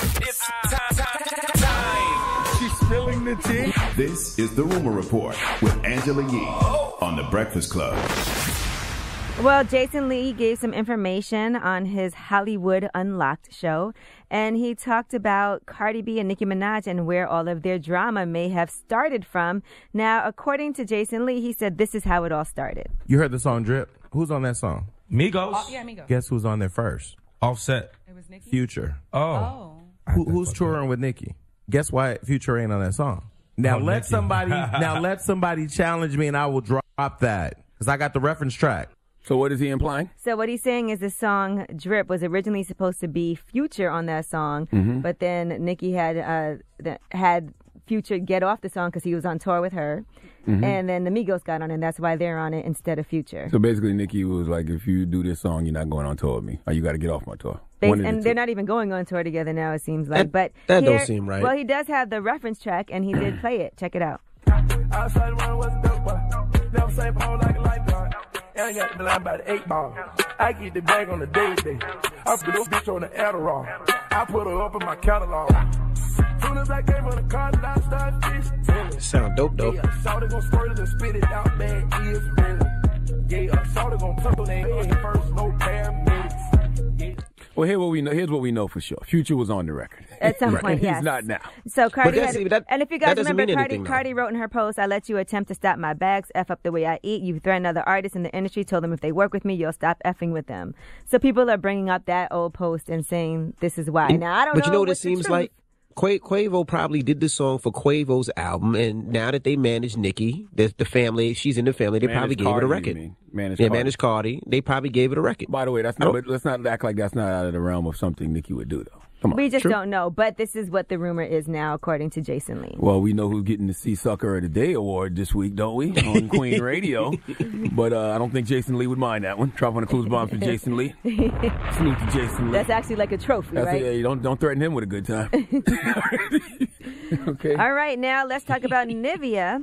It's time. She's spilling the tea. This is The Rumor Report with Angela Yee on The Breakfast Club. Well, Jason Lee gave some information on his Hollywood Unlocked show, and he talked about Cardi B and Nicki Minaj and where all of their drama may have started from. Now, according to Jason Lee, he said this is how it all started. You heard the song Drip? Who's on that song? Migos. Oh, yeah, Migos. Guess who's on there first? Offset. It was Nicki. Future. Oh. Who's touring with Nicki? Guess why Future ain't on that song? Now let somebody challenge me and I will drop that because I got the reference track. So what is he implying? So what he's saying is the song Drip was originally supposed to be Future on that song, but then Nicki had Future get off the song because he was on tour with her, and then the Migos got on it, and that's why they're on it instead of Future. So basically Nicki was like, if you do this song, you're not going on tour with me, or you got to get off my tour. And they're not even going on tour together now, it seems like. But that don't seem right. Well, he does have the reference track, and he did play it. Check it out. I got the blind by the 8 ball. I get the bag on the daily day. I put this bitch on the Adderall. I put her up in my catalog. Soon as I came from the car, I started fishing. Sound dope, though. Yeah, Shawty gon' squirt it and spit it out, man. Is ready. Yeah, Shawty gon' tuckle their head first, no paramedics. Yeah. Well, here's what we know for sure. Future was on the record. At some point, yes. He's not now. So Cardi and if you guys remember, Cardi wrote in her post, I let you attempt to stop my bags, F up the way I eat. You threatened other artists in the industry, told them if they work with me, you'll stop effing with them. So people are bringing up that old post and saying this is why. Now, I don't know. But you know what it seems like? Quavo probably did the song for Quavo's album, and now that they manage Nicki, the family, she's in the family, they probably gave it a record. Managed Cardi. They probably gave it a record. By the way, let's not act like that's not out of the realm of something Nicki would do, though. Come on. We just don't know, but this is what the rumor is now, according to Jason Lee. Well, we know who's getting the C Sucker of the Day award this week, don't we? On Queen Radio. But I don't think Jason Ey would mind that one. Drop on the clues bomb for Jason Lee. Salute to Jason Lee. That's actually like a trophy, right? Yeah, don't threaten him with a good time. Okay. All right, now let's talk about Nivea.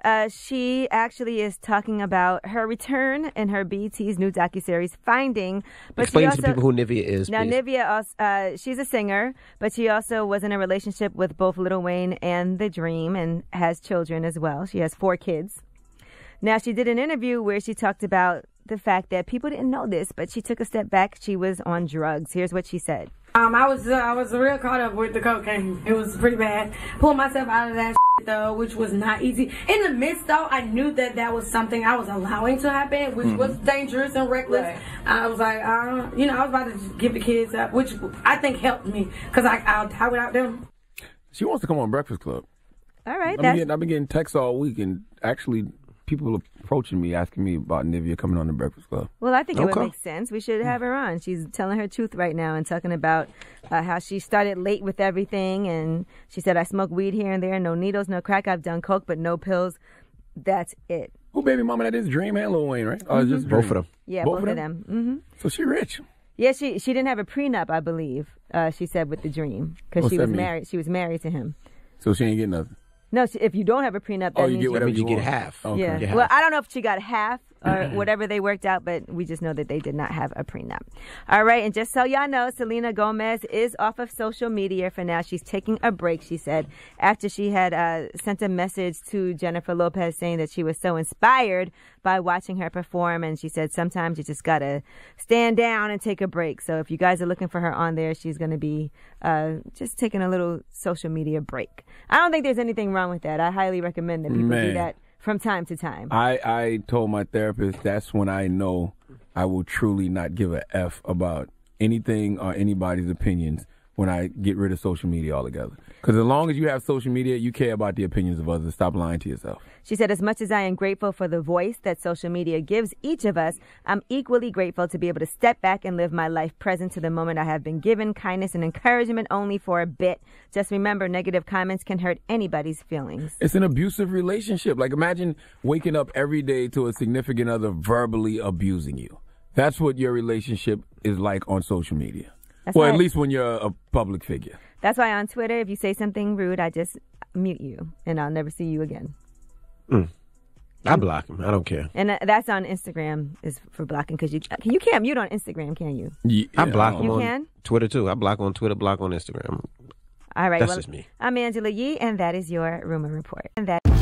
She actually is talking about her return in her BET's new docuseries, Finding. But explain to people who Nivea is, now, please. Nivea, she's a singer, but she also was in a relationship with both Lil Wayne and The Dream and has children as well. She has 4 kids. Now, she did an interview where she talked about the fact that people didn't know this, but she took a step back. She was on drugs. Here's what she said. I was real caught up with the cocaine. It was pretty bad. Pulled myself out of that though, which was not easy. In the midst though, I knew that was something I was allowing to happen, which was dangerous and reckless. Right. I was like, I was about to just give the kids up, which I think helped me because I'll die without them. She wants to come on Breakfast Club. All right. I've been getting texts all week, and actually people are approaching me, asking me about Nivea coming on the Breakfast Club. Well, I think it would make sense. We should have her on. She's telling her truth right now and talking about how she started late with everything. And she said, I smoke weed here and there, no needles, no crack. I've done coke, but no pills. That's it. Who baby mama that is? Dream and Lil Wayne, right? Oh, just both of them. Yeah, both of them. Mm-hmm. So she rich. Yeah, she didn't have a prenup, I believe, she said, with The Dream. Because she was married. She was married to him. So she ain't getting nothing. No, if you don't have a prenup, that you get whatever you get half. Okay. Yeah. Well, I don't know if she got half or whatever they worked out, but we just know that they did not have a prenup. All right, and just so y'all know, Selena Gomez is off of social media for now. She's taking a break, she said, after she had sent a message to Jennifer Lopez saying that she was so inspired by watching her perform, and she said sometimes you just got to stand down and take a break. So if you guys are looking for her on there, she's going to be just taking a little social media break. I don't think there's anything wrong with that. I highly recommend that people do that from time to time. I told my therapist that's when I know I will truly not give a F about anything or anybody's opinions when I get rid of social media altogether. Because as long as you have social media, you care about the opinions of others. Stop lying to yourself. She said, as much as I am grateful for the voice that social media gives each of us, I'm equally grateful to be able to step back and live my life present to the moment I have been given. Kindness and encouragement only for a bit. Just remember, negative comments can hurt anybody's feelings. It's an abusive relationship. Like, imagine waking up every day to a significant other verbally abusing you. That's what your relationship is like on social media. At least when you're a public figure. That's why on Twitter, if you say something rude, I just mute you, and I'll never see you again. I block him. I don't care. And that's on Instagram is for blocking, because you can't mute on Instagram, can you? Yeah, I block him on can? Twitter, too. I block on Twitter, block on Instagram. All right. That's just me. I'm Angela Yee, and that is your rumor report. And that.